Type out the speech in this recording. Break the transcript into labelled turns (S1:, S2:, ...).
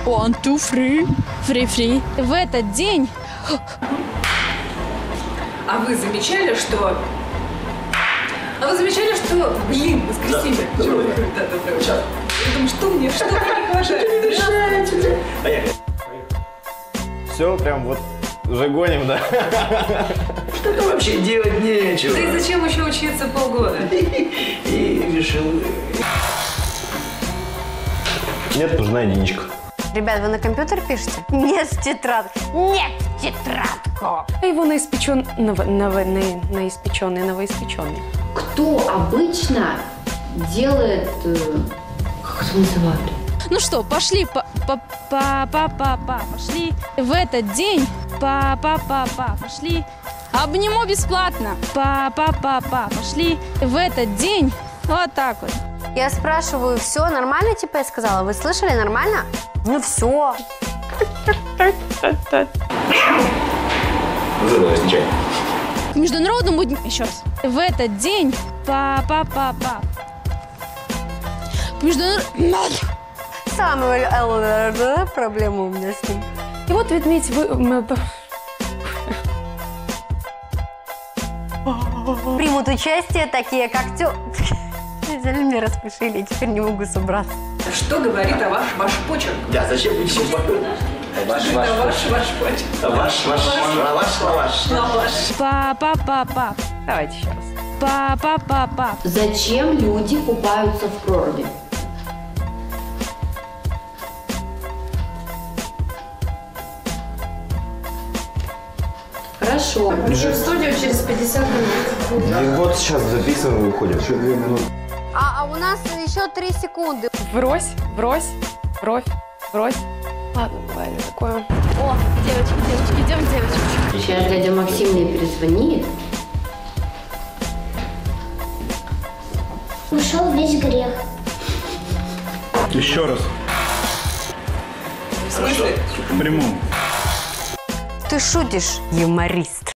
S1: One, two, three. Фри-фри. В этот день...
S2: А вы замечали, что... Блин, воскресенье. Да, сейчас. Я думаю, что мне не хватает?
S3: Все, прям вот уже гоним, да?
S4: Что-то вообще делать нечего.
S2: Да и зачем еще учиться полгода?
S4: И решил...
S3: Нет, нужна единичка.
S5: Ребят, вы на компьютер пишете? Нет, в тетрадку. Нет, в тетрадку.
S2: Его новоиспеченный.
S6: Кто обычно делает... Как это называют?
S1: Ну что, пошли, пошли. В этот день, пошли. Обниму бесплатно, пошли. В этот день, вот так вот.
S5: Я спрашиваю, все нормально, типа я сказала? Вы слышали, нормально? Ну все.
S4: Называлось нечаянно.
S1: К международному дню, еще раз. В этот день, К международному...
S5: Самая проблема у меня с ним.
S2: И вот ведь
S5: Примут участие такие, как Взяли меня, распушили, теперь не могу собраться.
S2: Что говорит о ваш почерк?
S4: Да, зачем вы все
S2: Ваш почерк.
S1: Ваш.
S2: Давайте еще раз.
S6: Зачем люди купаются в проруби? Хорошо.
S2: Включу студию через 50 минут.
S3: И вот сейчас записываем и уходим. Еще 2 минуты.
S5: А у нас еще 3 секунды.
S2: Брось. Ладно, бывает такое.
S1: О, девочки, идем, девочки.
S6: Сейчас дядя Максим мне перезвонит.
S7: Ушел весь грех.
S8: Еще раз.
S2: В смысле?
S8: В прямом.
S5: Ты шутишь, юморист.